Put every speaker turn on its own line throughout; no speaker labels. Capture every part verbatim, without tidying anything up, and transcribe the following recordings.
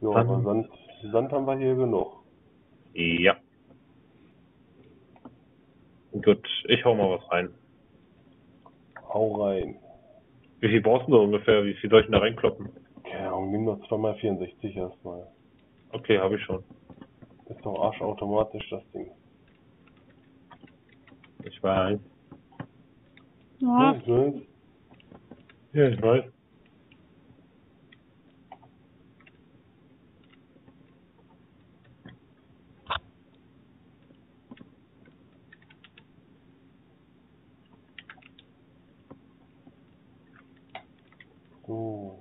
Ja, aber
Dann,
Sand, Sand haben wir hier genug.
ja. Gut, ich hau mal was rein.
Hau rein.
Wie viel brauchst du ungefähr? Wie viel soll ich denn da reinkloppen?
Keine Ahnung, nimm doch zwei mal vierundsechzig erstmal.
Okay, habe ich schon.
Ist doch arschautomatisch das Ding.
Ich weiß.
Ja,
Ja,
ich weiß.
Ja, ich weiß.
So.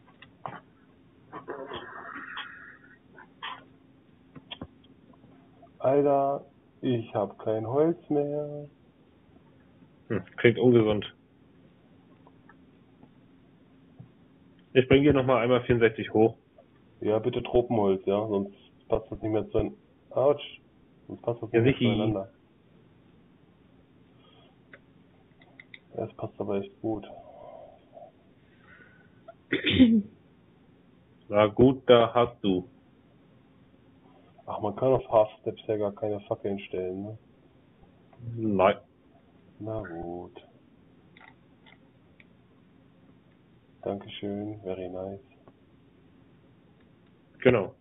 Alter, ich hab kein Holz mehr.
Hm, klingt ungesund. Ich bringe hier nochmal einmal vierundsechzig hoch.
Ja, bitte Tropenholz, ja, sonst passt das nicht mehr zueinander. Autsch. Sonst passt das
Ja,
nicht mehr
sicher.
zueinander. Ja, es passt aber echt gut.
Na gut, da hast du.
Ach, man kann auf Half-Steps ja gar keine Fackeln stellen, ne?
Nein.
Na gut. Dankeschön, very nice.
Genau.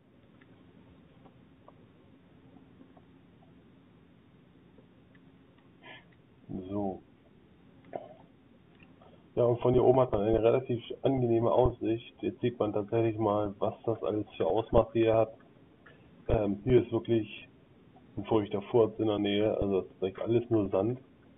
So. Ja, und von hier oben hat man eine relativ angenehme Aussicht. Jetzt sieht man tatsächlich mal, was das alles für Ausmaße hier hat. Ähm, hier ist wirklich ein feuchter Furz in der Nähe, also das ist echt alles nur Sand.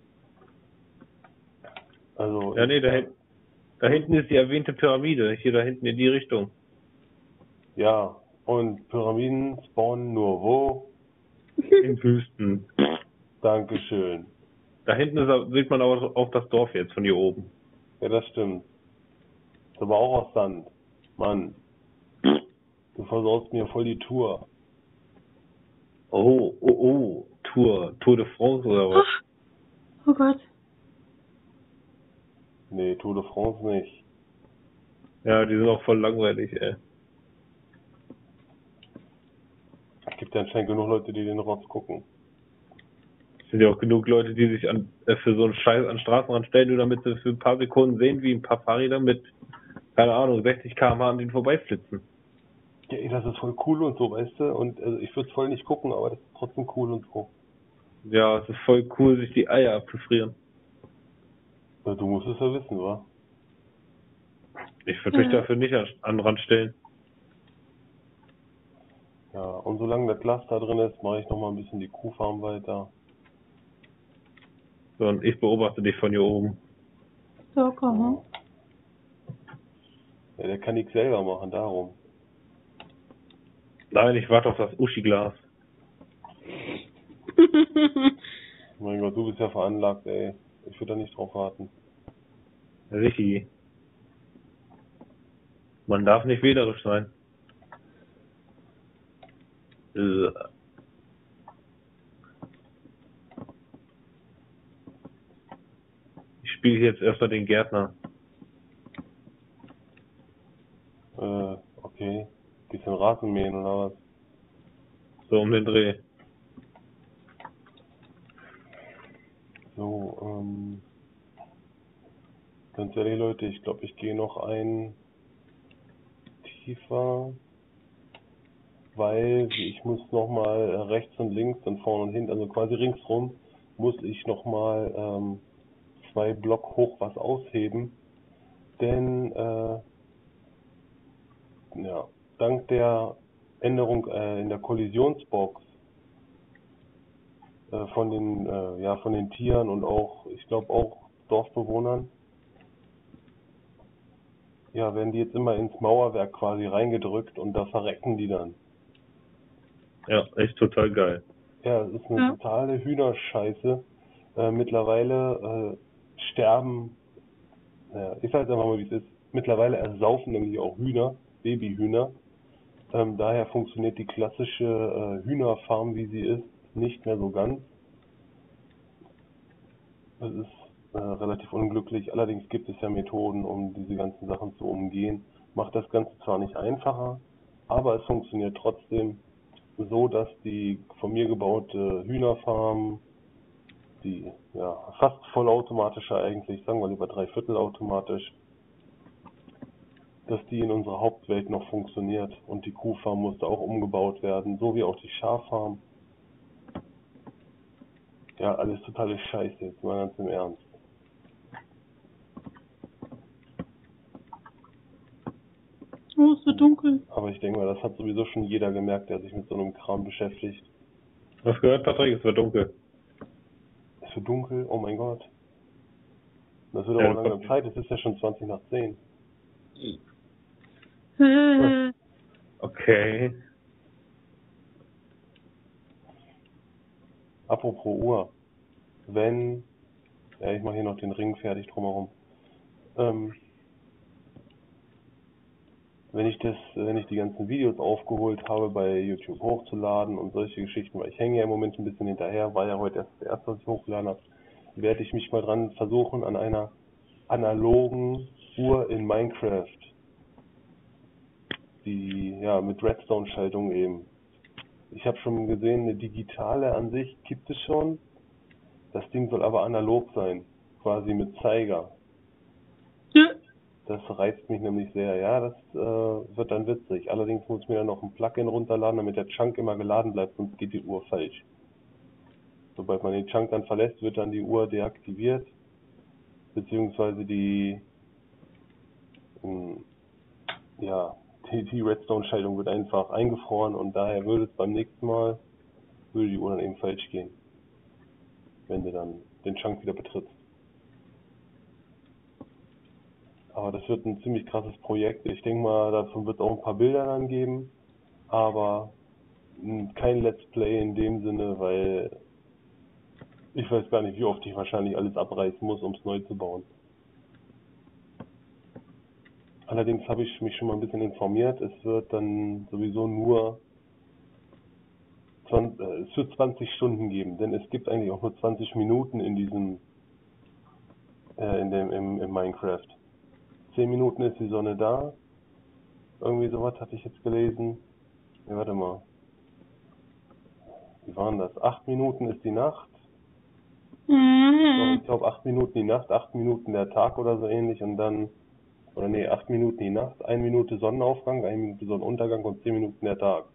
Also
Ja,
ich
nee, da,
kann,
hin, da hinten ist die erwähnte Pyramide. Hier da hinten in die Richtung.
ja, und Pyramiden spawnen nur wo?
In Wüsten.
Dankeschön.
Da hinten ist, sieht man aber auch das Dorf jetzt von hier oben.
Ja, das stimmt. Ist aber auch aus Sand. Mann, du versaust mir voll die Tour.
Oh, oh, oh. Tour. Tour de France oder was?
oh Gott.
Nee, Tour de France nicht.
Ja, die sind auch voll langweilig, ey.
Es gibt ja anscheinend genug Leute, die den Rotz gucken.
Es sind ja auch genug Leute, die sich an, äh, für so einen Scheiß an den Straßenrand stellen, nur damit sie für ein paar Sekunden sehen, wie ein paar Fahrräder mit, keine Ahnung, sechzig Kilometer pro Stunde an denen vorbeiflitzen.
Ja, ey, das ist voll cool und so, weißt du? Und also ich würde es voll nicht gucken, aber das ist trotzdem cool und so.
Ja, es ist voll cool, sich die Eier abzufrieren.
Ja, du musst es ja wissen, wa?
Ich würde mich
Ja.
dafür nicht an, an den Rand stellen.
Ja, und solange das Glas da drin ist, mache ich noch mal ein bisschen die Kuhfarm weiter.
Sondern ich beobachte dich von hier oben.
So, komm.
Ja, der kann nichts selber machen, darum.
Nein, ich warte auf das Uschi-Glas.
Mein Gott, du bist ja veranlagt, ey. Ich würde da nicht drauf warten.
Richtig. Man darf nicht wählerisch sein. Äh. Ich spiele jetzt erstmal den Gärtner.
Äh, okay. Gehst du in Rasen mähen oder was?
So um den Dreh.
So, ähm. Ganz ehrlich, Leute, ich glaube, ich gehe noch ein tiefer, weil ich muss nochmal rechts und links und vorne und hinten, also quasi ringsrum, muss ich nochmal ähm, zwei Block hoch was ausheben, denn äh, ja, dank der Änderung äh, in der Kollisionsbox äh, von den äh, ja von den Tieren und auch, ich glaube auch Dorfbewohnern, ja, werden die jetzt immer ins Mauerwerk quasi reingedrückt und da verrecken die dann.
Ja, echt total geil.
Ja, es ist eine
Ja.
totale Hühnerscheiße. Äh, mittlerweile äh, sterben, naja, ich sage einfach mal, wie es ist. Mittlerweile ersaufen nämlich auch Hühner, Babyhühner. Ähm, daher funktioniert die klassische äh, Hühnerfarm, wie sie ist, nicht mehr so ganz. Das ist äh, relativ unglücklich. Allerdings gibt es ja Methoden, um diese ganzen Sachen zu umgehen. Macht das Ganze zwar nicht einfacher, Aber es funktioniert trotzdem so, dass die von mir gebaute Hühnerfarm, die ja fast vollautomatische eigentlich, sagen wir lieber dreiviertel automatisch, dass die in unserer Hauptwelt noch funktioniert. Und die Kuhfarm musste auch umgebaut werden, so wie auch die Schaffarm. Ja, alles totale Scheiße, jetzt mal ganz im Ernst.
Oh, es wird dunkel.
Aber ich denke mal, das hat sowieso schon jeder gemerkt, der sich mit so einem Kram beschäftigt.
Was gehört, Patrick? Es wird dunkel.
Es wird dunkel, oh mein Gott. Das wird
Ja,
aber
du
langsam
kannst-
Zeit, es ist ja schon zwanzig nach zehn.
Äh,
Okay.
Apropos Uhr. Wenn, ja, ich mache hier noch den Ring fertig drumherum. Ähm, wenn ich das, wenn ich die ganzen Videos aufgeholt habe, bei YouTube hochzuladen und solche Geschichten, weil ich hänge ja im Moment ein bisschen hinterher, war ja heute erst das erste, was ich hochgeladen habe, werde ich mich mal dran versuchen an einer analogen Uhr in Minecraft. Die, ja, mit Redstone-Schaltung eben. Ich habe schon gesehen, eine digitale an sich gibt es schon. Das Ding soll aber analog sein, quasi mit Zeiger.
ja.
Das reizt mich nämlich sehr. Ja, das äh, wird dann witzig. Allerdings muss ich mir dann noch ein Plugin runterladen, damit der Chunk immer geladen bleibt, sonst geht die Uhr falsch. Sobald man den Chunk dann verlässt, wird dann die Uhr deaktiviert, beziehungsweise die, ähm, ja, die, die Redstone-Schaltung wird einfach eingefroren und daher würde es beim nächsten Mal, würde die Uhr dann eben falsch gehen, wenn du dann den Chunk wieder betrittst. Aber das wird ein ziemlich krasses Projekt. Ich denke mal, davon wird es auch ein paar Bilder dann geben, aber mh, kein Let's Play in dem Sinne, weil ich weiß gar nicht, wie oft ich wahrscheinlich alles abreißen muss, um es neu zu bauen. Allerdings habe ich mich schon mal ein bisschen informiert. Es wird dann sowieso nur zwanzig, äh, es wird zwanzig Stunden geben, denn es gibt eigentlich auch nur zwanzig Minuten in diesem, äh, in dem, im, im Minecraft. zehn Minuten ist die Sonne da. Irgendwie sowas hatte ich jetzt gelesen. Ja, warte mal. Wie waren das? acht Minuten ist die Nacht. Doch,
Mhm.
ich glaube acht Minuten die Nacht, acht Minuten der Tag oder so ähnlich und dann, oder nee, acht Minuten die Nacht, eine Minute Sonnenaufgang, eine Minute Sonnenuntergang und zehn Minuten der Tag.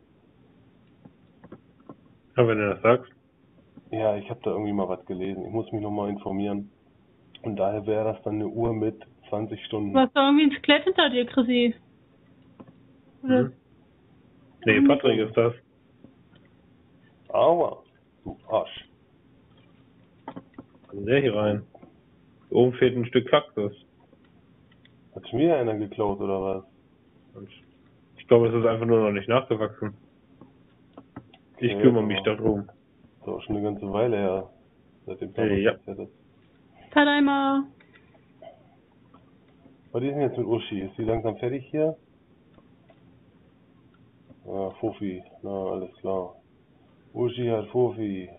Ja, wenn du das sagst.
Ja, ich habe da irgendwie mal was gelesen. Ich muss mich nochmal informieren. Und daher wäre das dann eine Uhr mit zwanzig
Du
Stunden.
hast da irgendwie ein Skelett hinter dir, Chrissy. Oder?
Mhm. Nee, Patrick ist das.
Aua, du Arsch.
Kommt der hier rein? Hier oben fehlt ein Stück Kaktus.
Hat schon wieder einer geklaut oder was?
Und ich glaube, es ist einfach nur noch nicht nachgewachsen. Ich
Okay,
kümmere
das
mich
war-
darum.
Das ist auch schon eine ganze Weile her, seitdem da
Äh,
was
ja.
passiert ist.
Tadaima.
Was ist denn jetzt mit Uschi? Ist sie langsam fertig hier? Ja, Fofi, na alles klar. Uschi hat Fofi.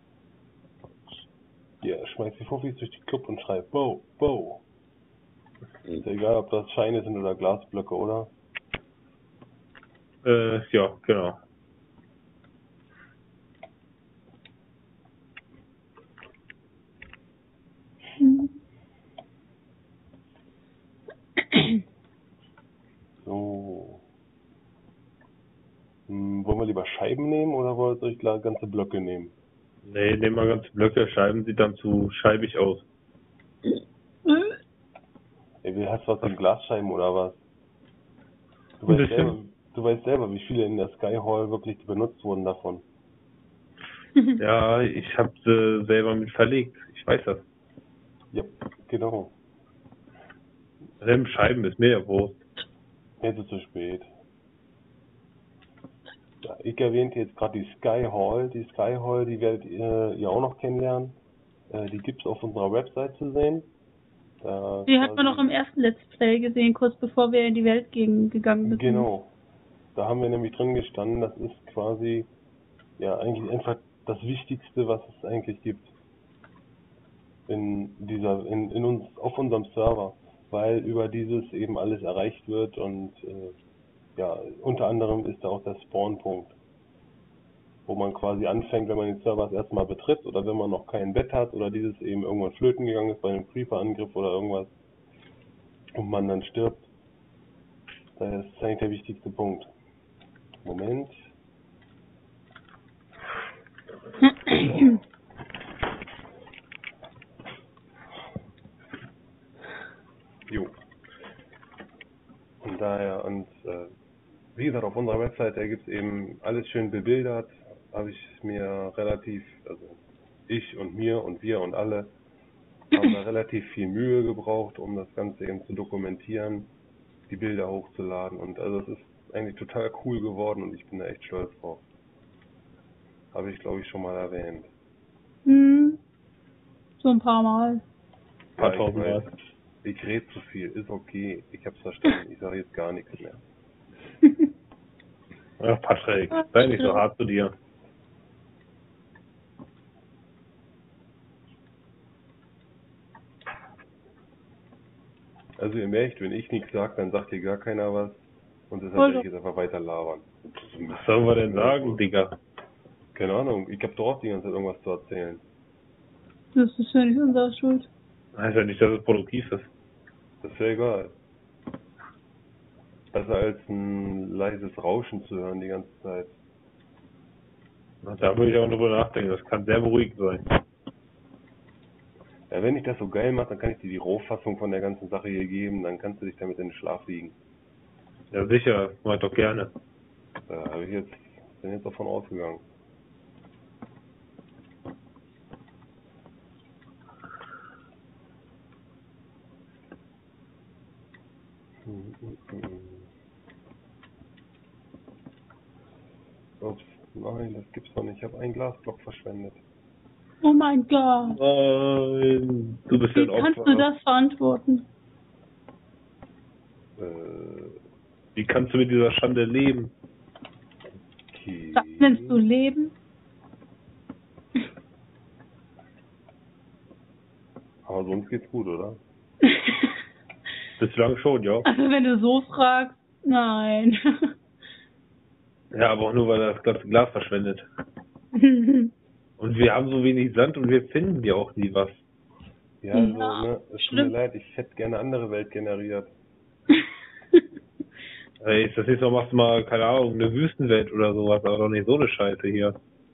Ja, schmeißt die Fofis durch die Club und schreit Bo, Bo. Ist ja egal, ob das Scheine sind oder Glasblöcke, oder?
Äh, ja, genau.
Mhm.
So. Hm, wollen wir lieber Scheiben nehmen oder wollt ihr euch gleich ganze Blöcke nehmen?
Nee, nehmen wir ganze Blöcke, Scheiben sieht dann zu scheibig aus.
Ey, wie hast du was in Glasscheiben oder was? Du
Ein
weißt,
bisschen.
selber, du weißt selber, wie viele in der Sky Hall wirklich benutzt wurden davon.
Ja, ich habe sie selber mit verlegt. Ich weiß das.
Ja, genau.
Nimm Scheiben ist mir ja Wurst.
Jetzt ist es zu spät. Ja, ich erwähnte jetzt gerade die Sky Hall. Die Sky Hall, die werdet ihr, ihr auch noch kennenlernen. Äh, die gibt es auf unserer Website zu sehen. Da
Die hat man
quasi-
noch im ersten Let's Play gesehen, kurz bevor wir in die Welt gegen, gegangen sind.
Genau. Da haben wir nämlich drin gestanden, das ist quasi ja eigentlich einfach das Wichtigste, was es eigentlich gibt. In dieser, in, in uns, auf unserem Server. Weil über dieses eben alles erreicht wird und äh, ja, unter anderem ist da auch der Spawnpunkt, wo man quasi anfängt, wenn man den Server das erste Mal betritt oder wenn man noch kein Bett hat oder dieses eben irgendwann flöten gegangen ist bei einem Creeper-Angriff oder irgendwas und man dann stirbt. Das ist eigentlich der wichtigste Punkt. Moment. Jo. Und daher, und äh, wie gesagt, auf unserer Webseite gibt es eben alles schön bebildert. Habe ich mir relativ, also ich und mir und wir und alle haben da relativ viel Mühe gebraucht, um das Ganze eben zu dokumentieren, die Bilder hochzuladen. Und also es ist eigentlich total cool geworden und ich bin da echt stolz drauf. Habe ich, glaube ich, schon mal erwähnt.
Hm, so ein paar Mal.
Paar
Ja, ich
tausend
weiß,
Mal.
ich rede zu viel, ist okay, ich hab's verstanden, ich sage jetzt gar nichts mehr.
Ja, Patrick, sei nicht so hart zu dir.
Also ihr merkt, wenn ich nichts sage, dann sagt hier gar keiner was und deshalb
Also.
werde ich jetzt einfach weiter labern.
Was sollen wir denn sagen, Digga?
Keine Ahnung, ich habe doch auch die ganze Zeit irgendwas zu erzählen.
Das ist ja nicht unsere Schuld.
Heißt ja nicht, dass es produktiv ist.
Das ist ja egal. Besser als ein leises Rauschen zu hören die ganze Zeit.
Da würde ich auch drüber nachdenken, das kann sehr beruhigend sein.
Ja, wenn ich das so geil mache, dann kann ich dir die Rohfassung von der ganzen Sache hier geben, dann kannst du dich damit in den Schlaf liegen.
Ja sicher, mach ich doch gerne.
Da habe ich jetzt, bin jetzt davon ausgegangen. Hm, hm, hm. Ups, nein, das gibt's doch nicht. Ich habe einen Glasblock verschwendet.
Oh mein Gott.
Nein, du bist ja
Wie
ein
kannst
Opfer.
du das verantworten?
Äh,
Wie kannst du mit dieser Schande leben?
okay.
Was nennst du Leben?
Aber sonst geht's gut, oder?
Bislang schon, ja.
Also wenn du so fragst, nein.
Ja, aber auch nur, weil er das ganze Glas verschwendet. Und wir haben so wenig Sand und wir finden ja auch nie was.
Ja, also,
Ja,
ne, es tut
schlimm.
mir leid, ich hätte gerne eine andere Welt generiert.
Ey, ist das nicht so, machst du mal, keine Ahnung, eine Wüstenwelt oder sowas, aber doch nicht so eine Scheiße hier.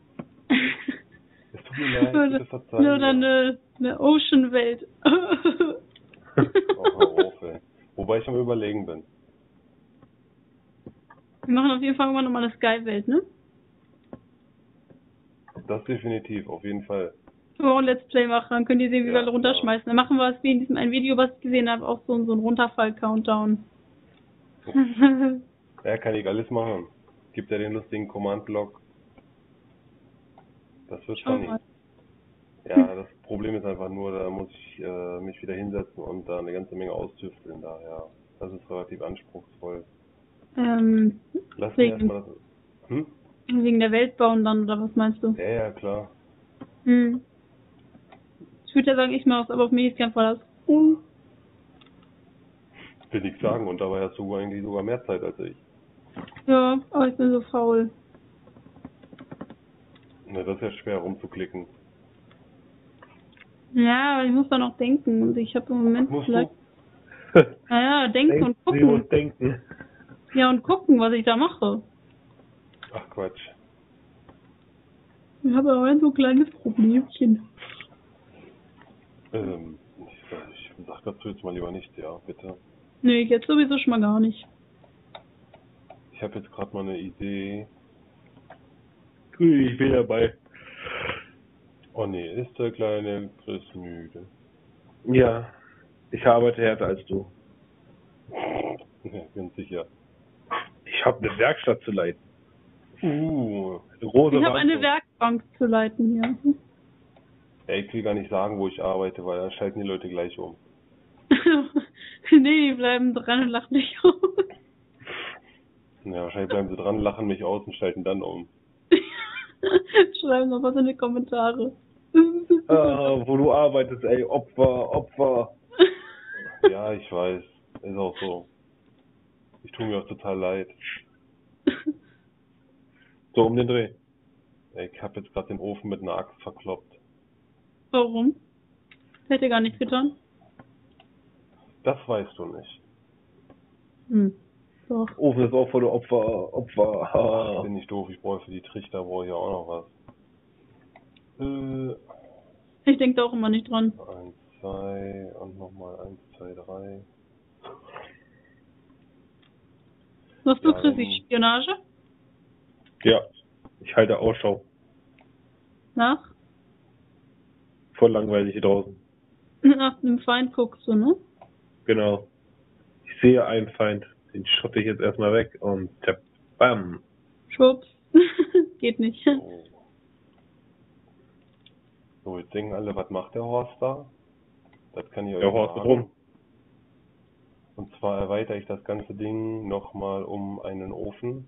Es tut mir leid, bitte
Oder,
verzeihen.
oder eine, eine Ocean-Welt.
Oh, hör auf, ey. Wobei ich am Überlegen bin.
Wir machen auf jeden Fall immer nochmal eine Sky-Welt, ne?
Das definitiv, auf jeden Fall.
Wenn wir auch ein Let's Play machen, dann könnt ihr sehen, wie
Ja,
wir alle runterschmeißen. Dann machen wir es wie in diesem einen Video, was ich gesehen habe, auch so, so ein Runterfall-Countdown.
Ja, kann ich alles machen. Gibt ja den lustigen Command-Block. Das wird
Schau
funny.
mal.
Ja, das Problem ist einfach nur, da muss ich äh, mich wieder hinsetzen und da eine ganze Menge austüfteln. Daher, das ist relativ anspruchsvoll.
Ähm,
Lass mir
wegen,
erstmal das. Hm?
wegen der Welt bauen dann, oder was meinst du?
Ja, ja, klar.
Hm. Ich würde ja sagen, ich mache es, aber auf mich ist kein Verlass. Hm.
Will nichts sagen und dabei hast du eigentlich sogar mehr Zeit als ich.
Ja, aber ich bin so faul.
Na, das ist ja schwer rumzuklicken.
Ja, aber ich muss da noch denken und ich habe im Moment
Musst
vielleicht.
du?
Naja, denken und
Sie muss
gucken.
denken.
Ja, und gucken, was ich da mache.
Ach Quatsch.
Ich habe aber ein so kleines Problemchen.
Ähm, ich, ich sag dazu jetzt mal lieber nichts, ja, bitte.
Nee, jetzt sowieso schon mal gar nicht.
Ich habe jetzt gerade mal eine Idee.
Ich bin dabei.
Oh nee, ist der kleine Chris müde?
Ja, ich arbeite härter als du.
Ja, ganz sicher.
Ich habe eine Werkstatt zu leiten.
Uh,
Eine große
Ich habe eine
Wand.
Werkbank zu leiten hier.
ey, ich will gar nicht sagen, wo ich arbeite, weil dann schalten die Leute gleich um.
Nee, die bleiben dran und lachen dich aus.
Ja, wahrscheinlich bleiben sie dran, lachen mich aus und schalten dann um.
Schreiben noch was in die Kommentare.
Ah, wo du arbeitest, ey, Opfer, Opfer.
Ja, ich weiß. Ist auch so. Ich tue mir auch total leid.
So um den Dreh.
Ich habe jetzt gerade den Ofen mit einer Axt verkloppt.
Warum? Hätte gar nichts getan.
Das weißt du nicht.
Hm. Doch.
Ofen ist auch voll der Opfer, Opfer.
Ich bin nicht doof, ich brauche für die Trichter brauche ich auch noch was. Äh,
Ich denke da auch immer nicht dran.
eins, zwei und nochmal eins, zwei, drei.
Was du
Ja,
kriegst,
wenn-
Spionage?
Ja, ich halte Ausschau.
Nach?
Voll langweilig hier draußen.
Nach dem Feind guckst du, ne?
Genau. Ich sehe einen Feind. Den schotte ich jetzt erstmal weg und tap, bam.
Schwupps. Geht nicht.
So. So, jetzt denken alle, was macht der Horst da? Das kann ich euch
Der Horst
sagen.
rum.
Und zwar erweitere ich das ganze Ding nochmal um einen Ofen.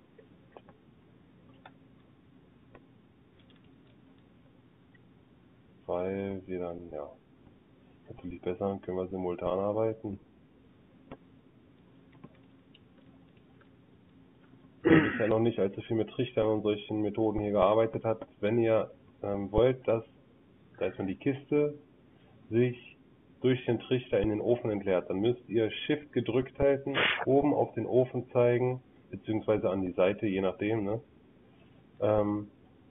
Weil wir dann, ja, natürlich besser, dann können wir simultan arbeiten. Wer bisher noch nicht allzu viel mit Trichtern und solchen Methoden hier gearbeitet hat, wenn ihr ähm, wollt, dass, da ist man die Kiste, sich durch den Trichter in den Ofen entleert, dann müsst ihr Shift gedrückt halten, oben auf den Ofen zeigen, beziehungsweise an die Seite, je nachdem, ne? Ähm,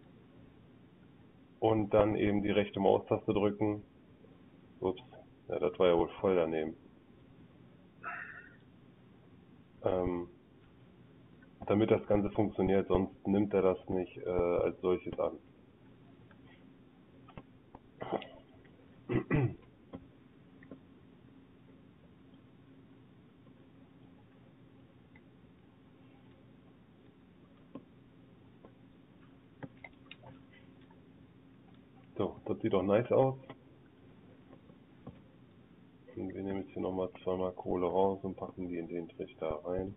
und dann eben die rechte Maustaste drücken. Ups, ja, das war ja wohl voll daneben. Ähm, damit das Ganze funktioniert, sonst nimmt er das nicht äh, als solches an. So, das sieht doch nice aus. Und wir nehmen jetzt hier nochmal zweimal Kohle raus und packen die in den Trichter rein.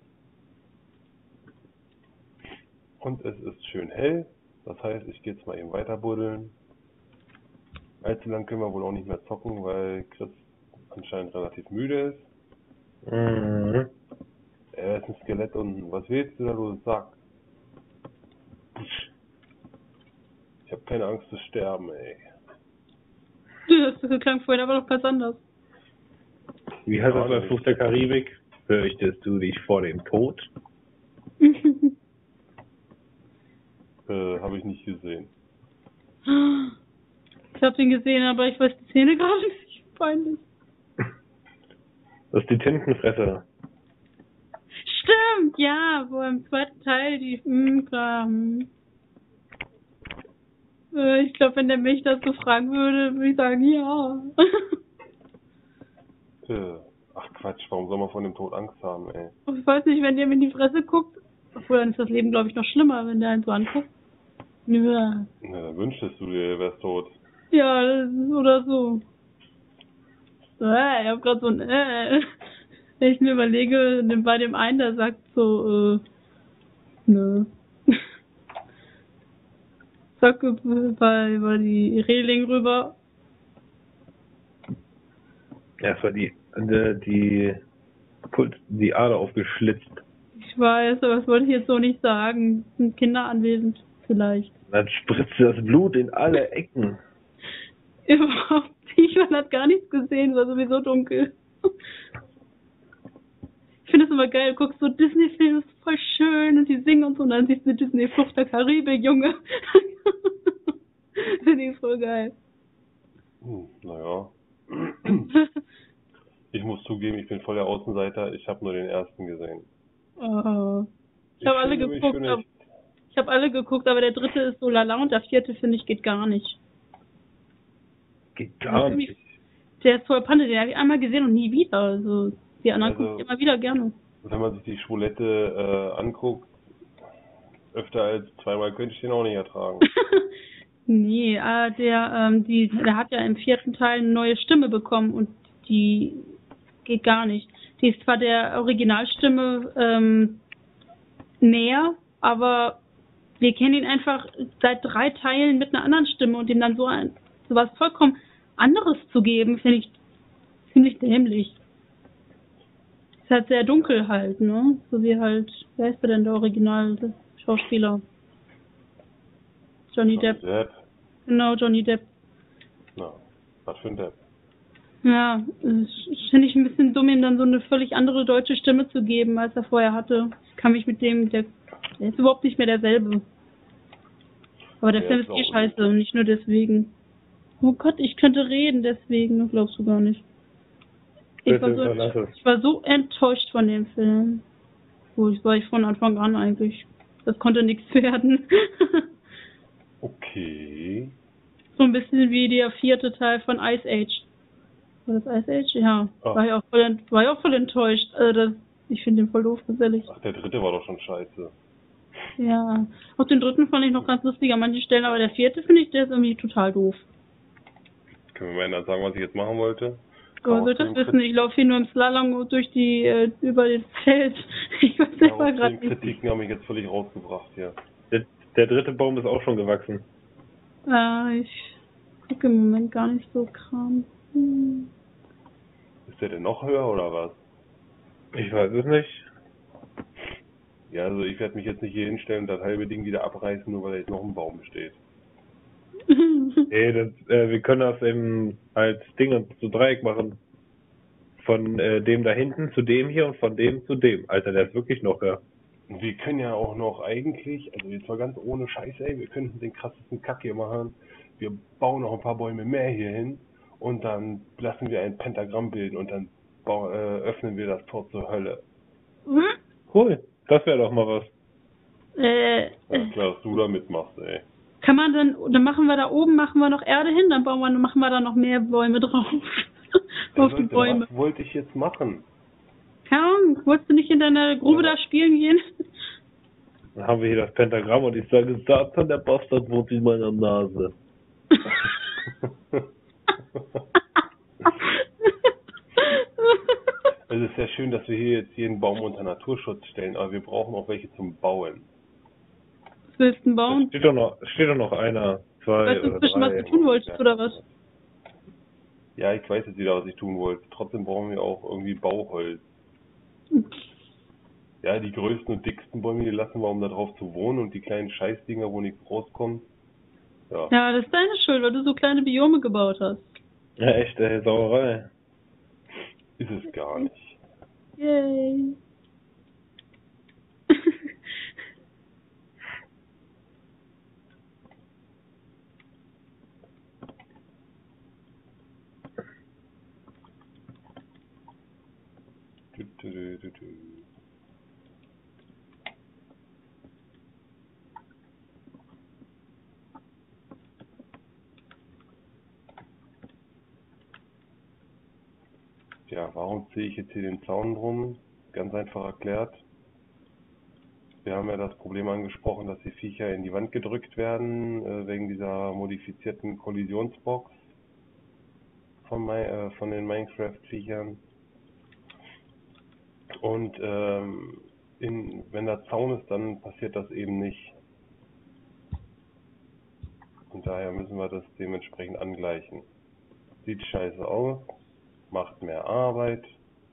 Und es ist schön hell, das heißt, ich gehe jetzt mal eben weiter buddeln. Allzu lang können wir wohl auch nicht mehr zocken, weil Chris anscheinend relativ müde ist.
Mhm.
Er ist ein Skelett und was willst du da, du Sack? Ich habe keine Angst zu sterben, ey.
Das klang vorhin aber doch ganz anders.
Wie heißt
Ja,
das bei
nicht.
Fluch der Karibik? Fürchtest du dich vor dem Tod?
Äh, habe ich nicht gesehen.
Ich hab den gesehen, aber ich weiß die Szene gerade nicht. Peinlich.
Das ist die Tintenfresser.
Stimmt, ja, wo im zweiten Teil die, mh, klar, hm. Äh, Ich glaube, wenn der mich das so fragen würde, würde ich sagen, ja.
Äh, ach Quatsch, warum soll man vor dem Tod Angst haben, ey?
Ich weiß nicht, wenn der mir in die Fresse guckt, obwohl dann ist das Leben, glaube ich, noch schlimmer, wenn der einen so anguckt. Ja,
Na, dann wünschtest du dir, er wärst tot.
ja, das ist oder so. Äh, ich hab grad so ein, äh, wenn ich mir überlege, bei dem einen, der sagt so, äh, nö. Zack, über, über die Reling rüber.
Ja, es war die, die, die, Pult- die Ader aufgeschlitzt.
Ich weiß, aber das wollte ich jetzt so nicht sagen. Sind Kinder anwesend, vielleicht.
Dann spritzte das Blut in alle Ecken.
Überhaupt nicht, man hat gar nichts gesehen, war sowieso dunkel. Ich finde das immer geil, du guckst so Disney-Filme, ist voll schön und die singen und so, und dann siehst du Disney Flucht der Karibik, Junge. Finde ich voll geil.
Hm, naja. Ich muss zugeben, ich bin voll der Außenseiter, ich habe nur den ersten gesehen.
Oh. Ich habe alle
fühle mich
geguckt,
für
aber,
nichts.
ich habe alle geguckt, aber der dritte ist so lala und der vierte, finde ich, geht gar nicht.
Geht gar
Das ist
nicht.
Der ist voll Panne, den habe ich einmal gesehen und nie wieder. Also die anderen
Also-
gucke ich immer wieder gerne.
Wenn man sich die Schwulette äh, anguckt, öfter als zweimal könnte ich den auch nicht ertragen.
Nee, äh, der, ähm, die, der hat ja im vierten Teil eine neue Stimme bekommen und die geht gar nicht. Die ist zwar der Originalstimme ähm, näher, aber wir kennen ihn einfach seit drei Teilen mit einer anderen Stimme und ihm dann so ein so was vollkommen anderes zu geben, finde ich ziemlich dämlich. Ist halt sehr dunkel halt, ne? So wie halt, wer ist der denn der Original-Schauspieler? Johnny Depp.
Depp.
Genau, Johnny Depp.
Na, was für ein Depp.
Ja, das finde ich ein bisschen dumm, ihm dann so eine völlig andere deutsche Stimme zu geben, als er vorher hatte. Ich kann mich mit dem, der, der ist überhaupt nicht mehr derselbe. Aber der
Der
Film
ist
ist eh
auch
scheiße und nicht nur deswegen. Oh Gott, ich könnte reden deswegen, das glaubst du gar nicht. Ich war,
Bitte,
so,
lass es.
ich war so enttäuscht von dem Film. Wo ich war ich von Anfang an eigentlich. Das konnte nichts werden.
Okay.
So ein bisschen wie der vierte Teil von Ice Age. War das Ice Age? Ja.
Ah.
War ich auch voll, ent- war ich auch voll enttäuscht. Also das, ich finde den voll doof, ganz ehrlich.
Ach, der dritte war doch schon scheiße.
Ja. Auch den dritten fand ich noch ganz lustig an manchen Stellen, aber der vierte finde ich, der ist irgendwie total doof.
Können wir mal ändern sagen, was ich jetzt machen wollte?
Aber soll das wissen, ich laufe hier nur im Slalom durch die, äh, über das Feld. Ich weiß selber gerade nicht.
Kritiken haben mich jetzt völlig rausgebracht, ja.
Der, der dritte Baum ist auch schon gewachsen.
Äh, ich gucke im Moment gar nicht so kram. Hm.
Ist der denn noch höher oder was?
Ich weiß es nicht.
Ja, also ich werde mich jetzt nicht hier hinstellen und das halbe Ding wieder abreißen, nur weil da jetzt noch ein Baum besteht.
Nee, das, äh, wir können das eben als Ding und zu Dreieck machen. Von äh, dem da hinten zu dem hier und von dem zu dem. Alter, der ist wirklich noch höher.
Und wir können ja auch noch eigentlich, also jetzt mal ganz ohne Scheiße, ey, wir könnten den krassesten Kack hier machen. Wir bauen noch ein paar Bäume mehr hier hin und dann lassen wir ein Pentagramm bilden und dann bau, äh, öffnen wir das Tor zur Hölle.
Hm?
Cool, das wäre doch mal was.
Äh,
Ja, klar, dass du da mitmachst, ey.
kann man dann, dann machen wir da oben, machen wir noch Erde hin, dann bauen wir, machen wir da noch mehr Bäume drauf.
Ja,
Auf die
Leute,
Bäume.
was wollte ich jetzt machen?
Keine Ahnung, wolltest du nicht in deiner Grube
Ja.
da spielen gehen?
Dann haben wir hier das Pentagramm und ich sage, Satan, der Bastard wohnt in meiner Nase.
Es ist ja schön, dass wir hier jetzt jeden Baum unter Naturschutz stellen, aber wir brauchen auch welche zum Bauen.
Was willst du denn
Da
bauen?
steht doch noch, steht doch noch einer, zwei
Weißt du
oder
inzwischen, was
drei.
du tun wolltest, oder was?
Ja, ich weiß jetzt wieder, was ich tun wollte. Trotzdem brauchen wir auch irgendwie Bauholz. Ja, die größten und dicksten Bäume, die lassen wir, um da drauf zu wohnen, und die kleinen Scheißdinger, wo nichts rauskommt. Ja.
Ja, das ist deine Schuld, weil du so kleine Biome gebaut hast.
Ja, echt, ey, Sauerei.
Ist es gar nicht.
Yay.
Du, du, du, du, du. Ja, warum ziehe ich jetzt hier den Zaun drum? Ganz einfach erklärt. Wir haben ja das Problem angesprochen, dass die Viecher in die Wand gedrückt werden, äh, wegen dieser modifizierten Kollisionsbox von, Mi- äh, von den Minecraft-Viechern. Und ähm, in, wenn da Zaun ist, dann passiert das eben nicht. Und daher müssen wir das dementsprechend angleichen. Sieht scheiße aus, macht mehr Arbeit,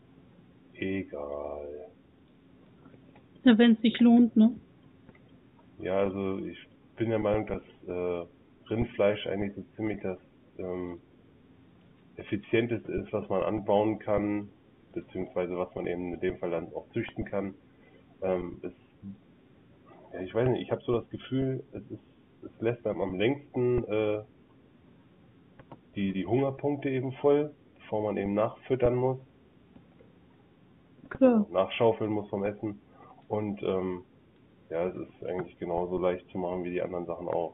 egal.
Ja, wenn es sich lohnt, ne?
Ja, also ich bin der Meinung, dass äh, Rindfleisch eigentlich so ziemlich das ähm, effizienteste ist, was man anbauen kann, beziehungsweise was man eben in dem Fall dann auch züchten kann. Ähm, es, ja, ich weiß nicht, ich habe so das Gefühl, es ist, es lässt einem am längsten äh, die, die Hungerpunkte eben voll, bevor man eben nachfüttern muss,
Klar.
nachschaufeln muss vom Essen. Und ähm, ja, es ist eigentlich genauso leicht zu machen wie die anderen Sachen auch.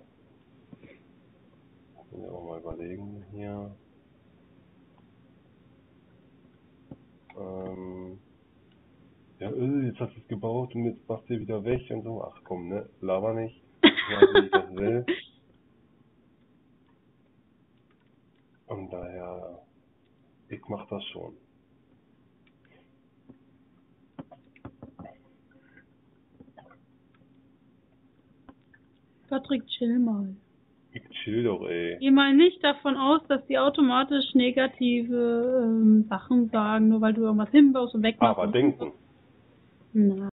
Muss ich auch mal überlegen hier. Ähm, ja, äh, jetzt hast du es gebaut und jetzt machst du wieder weg und so. Ach komm, ne, laber nicht. Ich weiß, wie ich das will. Und daher, ich mach das schon.
Patrick, chill mal.
Ich chill doch, ey.
Geh mal nicht davon aus, dass die automatisch negative ähm, Sachen sagen, nur weil du irgendwas hinbaust und wegmachst.
Aber denken.
Na.